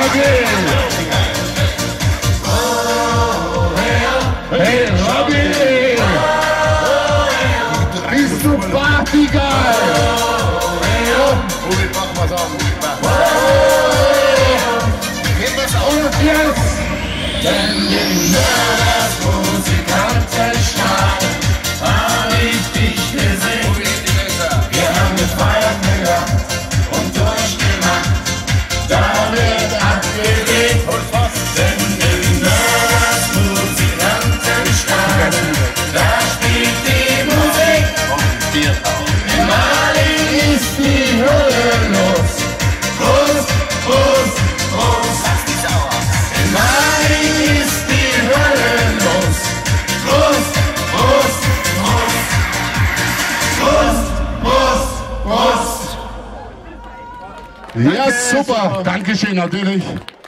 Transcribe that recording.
Robin! Hey Robin! Bist du Partygeil? Womit machen wir's auch? Und jetzt! Denn den Mörders Musikantenstaat hab ich dich gesehen. Wir haben gefeiert, Mega, und durchgemacht. Da wird abgedreht. Denn den Mörders Musikantenstaat, da spielt die Musik. In Maling ist die Hölle los. Prost, Prost, Prost. In Maling ist die Hölle los. Prost, Prost, Prost. Prost, Prost, Prost. Ja, super! Dankeschön, natürlich.